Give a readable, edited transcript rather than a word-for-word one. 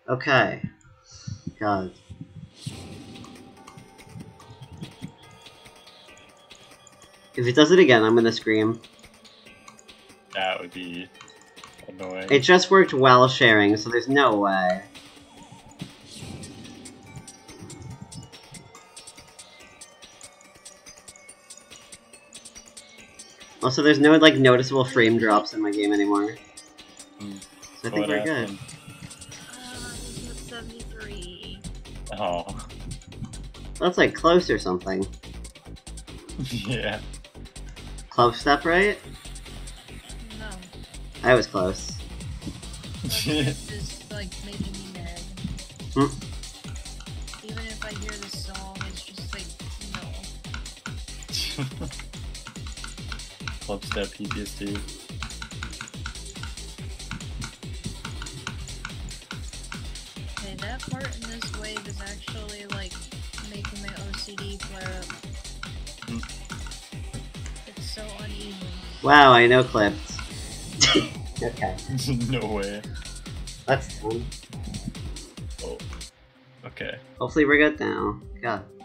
Okay. God. If it does it again, I'm gonna scream. That would be annoying. It just worked while sharing, so there's no way. Also, there's no, like, noticeable frame drops in my game anymore. So I think we're good. 73. Oh. That's, like, close or something. Yeah. Close step, right? No. I was close. That's just, like, making me mad. Even if I hear the song, it's just like, no. Clubstep PTSD. Okay, that part in this wave is actually, like, making my OCD flare up. It's so uneven. Wow, I know clipped. Okay. No way. That's fun. Oh. Okay. Hopefully we're good now. God.